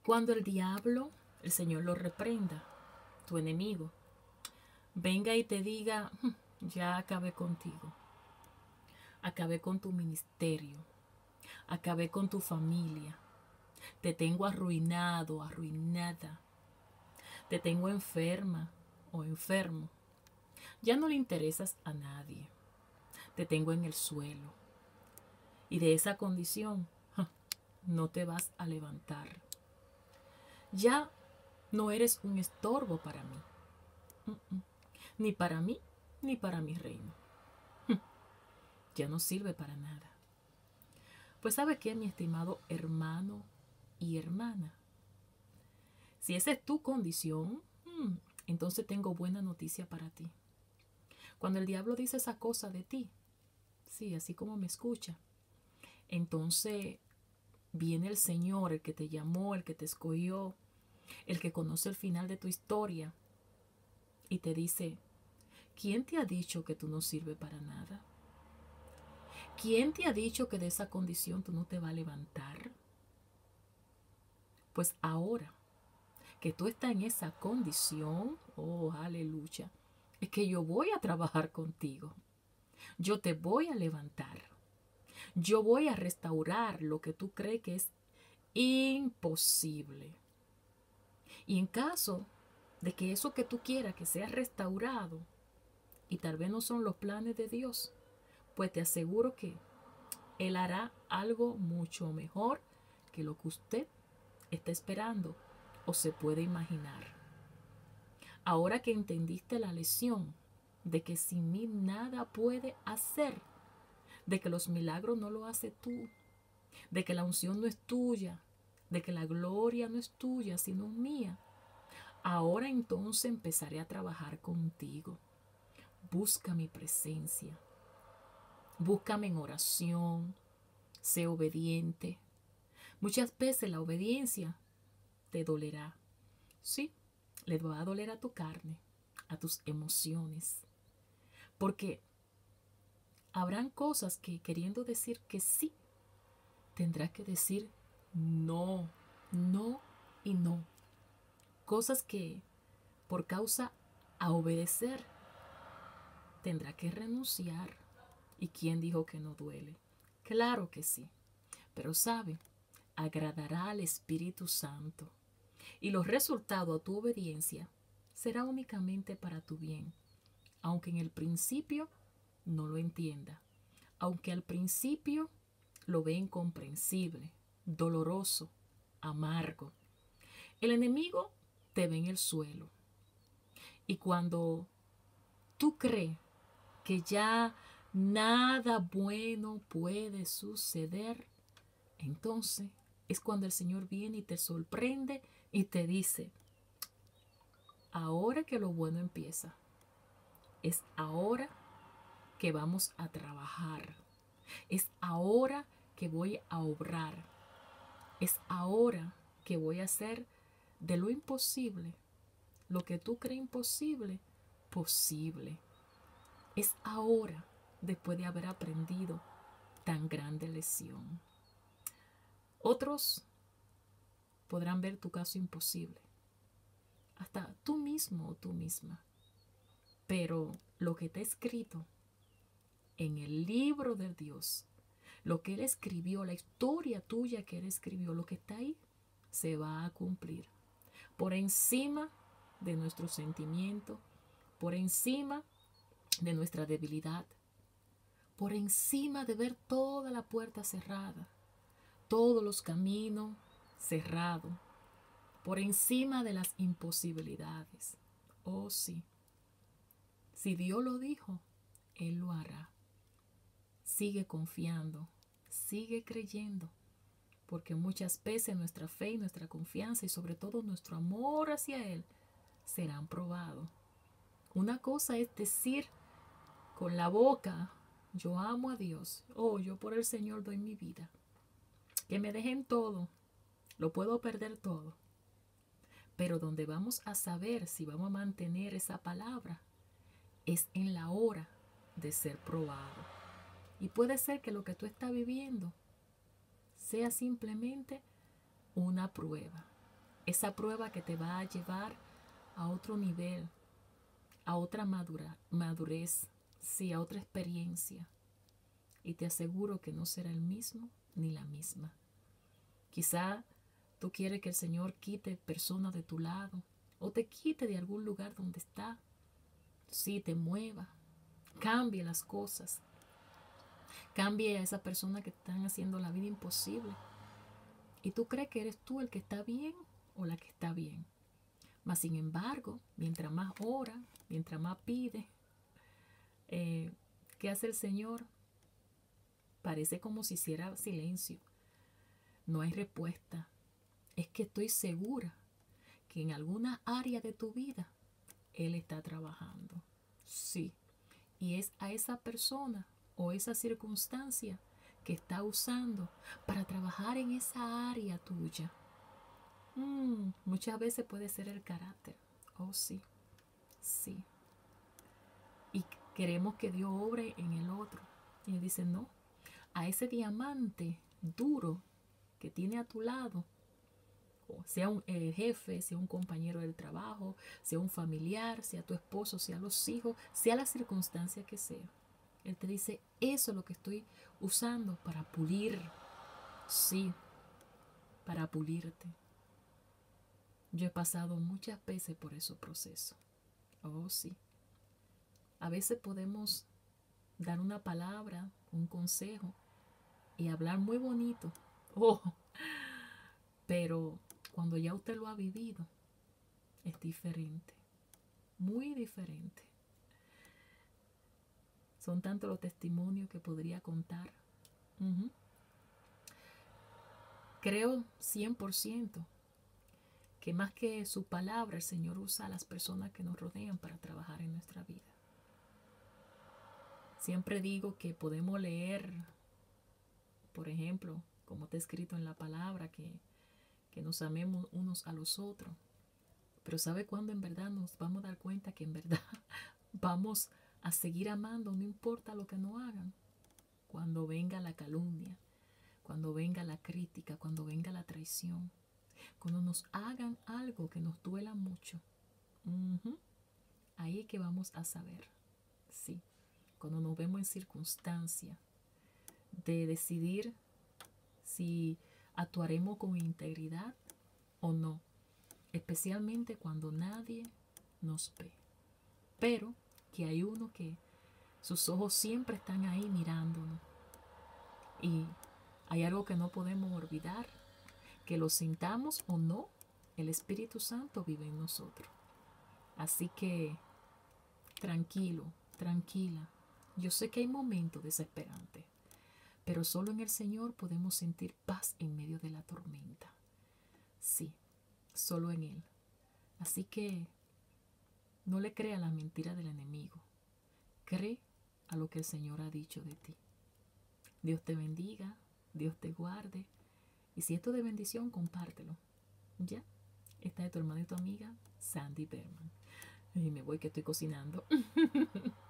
Cuando el diablo, el Señor lo reprenda, tu enemigo, venga y te diga, ya acabé contigo, acabé con tu ministerio, acabé con tu familia, te tengo arruinado, arruinada, te tengo enferma o enfermo, ya no le interesas a nadie, te tengo en el suelo y de esa condición no te vas a levantar. Ya no eres un estorbo para mí, ni para mí, ni para mi reino. Ya no sirve para nada. Pues ¿sabe qué, mi estimado hermano y hermana? Si esa es tu condición, entonces tengo buena noticia para ti. Cuando el diablo dice esa cosa de ti, sí, así como me escucha, entonces viene el Señor, el que te llamó, el que te escogió, el que conoce el final de tu historia, y te dice, ¿quién te ha dicho que tú no sirves para nada? ¿Quién te ha dicho que de esa condición tú no te vas a levantar? Pues ahora que tú estás en esa condición, oh, aleluya, es que yo voy a trabajar contigo. Yo te voy a levantar. Yo voy a restaurar lo que tú crees que es imposible. Y en caso de que eso que tú quieras que sea restaurado y tal vez no son los planes de Dios, pues te aseguro que Él hará algo mucho mejor que lo que usted está esperando o se puede imaginar. Ahora que entendiste la lección de que sin mí nada puede hacer, de que los milagros no lo haces tú, de que la unción no es tuya, de que la gloria no es tuya, sino mía, ahora entonces empezaré a trabajar contigo. Busca mi presencia, búscame en oración, sé obediente. Muchas veces la obediencia te dolerá. Sí, le va a doler a tu carne, a tus emociones. Porque habrán cosas que queriendo decir que sí, tendrás que decir no, no y no. Cosas que por causa a obedecer tendrá que renunciar. ¿Y quién dijo que no duele? Claro que sí. Pero sabe, agradará al Espíritu Santo. Y los resultados a tu obediencia será únicamente para tu bien. Aunque en el principio no lo entienda. Aunque al principio lo ve incomprensible, doloroso, amargo. El enemigo te ve en el suelo. Y cuando tú crees que ya nada bueno puede suceder, entonces es cuando el Señor viene y te sorprende y te dice, ahora que lo bueno empieza, es ahora que vamos a trabajar, es ahora que voy a obrar, es ahora que voy a hacer de lo imposible, lo que tú crees imposible, posible. Es ahora, después de haber aprendido tan grande lección. Otros podrán ver tu caso imposible, hasta tú mismo o tú misma. Pero lo que está escrito en el libro de Dios, lo que Él escribió, la historia tuya que Él escribió, lo que está ahí, se va a cumplir. Por encima de nuestros sentimientos, por encima de nuestra debilidad, por encima de ver toda la puerta cerrada, todos los caminos cerrados, por encima de las imposibilidades. Oh sí, si Dios lo dijo, Él lo hará. Sigue confiando, sigue creyendo, porque muchas veces nuestra fe y nuestra confianza y sobre todo nuestro amor hacia Él serán probados. Una cosa es decir con la boca, yo amo a Dios, yo por el Señor doy mi vida, que me dejen todo, lo puedo perder todo. Pero donde vamos a saber si vamos a mantener esa palabra es en la hora de ser probado. Y puede ser que lo que tú estás viviendo sea simplemente una prueba. esa prueba que te va a llevar a otro nivel, a otra madurez, sí, a otra experiencia. Y te aseguro que no será el mismo ni la misma. Quizá tú quieres que el Señor quite personas de tu lado o te quite de algún lugar donde está. Sí, te mueva, cambie las cosas, cambie a esa persona que te están haciendo la vida imposible. Y tú crees que eres tú el que está bien o la que está bien. Mas sin embargo, mientras más ora, mientras más pide, ¿qué hace el Señor? Parece como si hiciera silencio. No hay respuesta. Es que estoy segura que en alguna área de tu vida Él está trabajando. Sí. Y es a esa persona o esa circunstancia que está usando para trabajar en esa área tuya. Muchas veces puede ser el carácter. Oh, sí. Sí. Y queremos que Dios obre en el otro. Y Él dice, no. A ese diamante duro que tiene a tu lado, sea un jefe, sea un compañero del trabajo, sea un familiar, sea tu esposo, sea los hijos, sea la circunstancia que sea. Él te dice, eso es lo que estoy usando para pulir. Sí, para pulirte. Yo he pasado muchas veces por esos procesos. Oh, sí. A veces podemos dar una palabra, un consejo y hablar muy bonito. Oh, pero cuando ya usted lo ha vivido, es diferente. Muy diferente. Son tantos los testimonios que podría contar. Creo 100% que más que su palabra, el Señor usa a las personas que nos rodean para trabajar en nuestra vida. Siempre digo que podemos leer, por ejemplo, como está escrito en la palabra, que nos amemos unos a los otros. Pero ¿sabe cuándo en verdad nos vamos a dar cuenta que en verdad vamos a seguir amando, no importa lo que nos hagan? Cuando venga la calumnia, cuando venga la crítica, cuando venga la traición, cuando nos hagan algo que nos duela mucho. Ahí es que vamos a saber, sí, cuando nos vemos en circunstancia de decidir si actuaremos con integridad o no, especialmente cuando nadie nos ve, pero que hay uno que sus ojos siempre están ahí mirándonos. Y hay algo que no podemos olvidar, que lo sintamos o no, el Espíritu Santo vive en nosotros. Así que tranquilo, tranquila. Yo sé que hay momentos desesperantes, pero solo en el Señor podemos sentir paz en medio de la tormenta. Sí, solo en Él. Así que no le crea la mentira del enemigo. Cree a lo que el Señor ha dicho de ti. Dios te bendiga, Dios te guarde. Y si esto es de bendición, compártelo. ¿Ya? Esta es tu hermana y tu amiga, Sandy Berman. Y me voy que estoy cocinando.